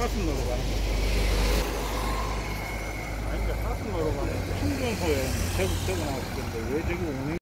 가슴으로 가는 거죠. 아니, 사슴으로 가면 충전소에 적어놨을 텐데 왜 저기 운행